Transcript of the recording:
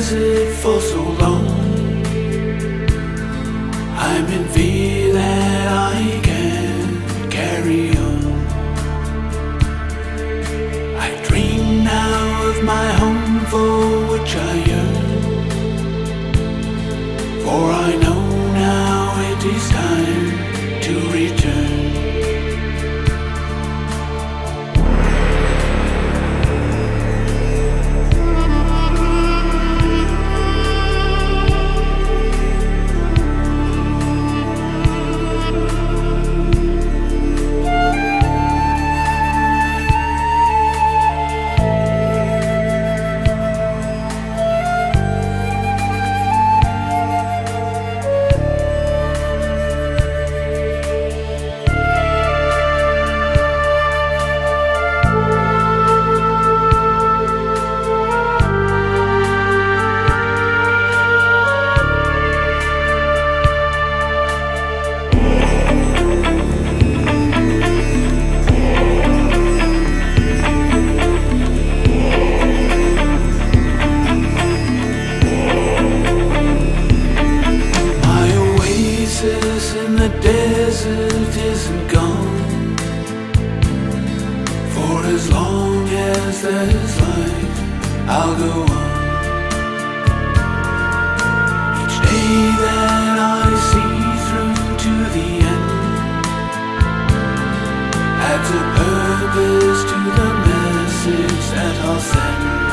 desert for so long. I'm in fear that I can't carry on. I dream now of my home for which I yearn, for I know now it is time to return. In the desert isn't gone. For as long as there's life, I'll go on. Each day that I see through to the end adds a purpose to the message that I'll send.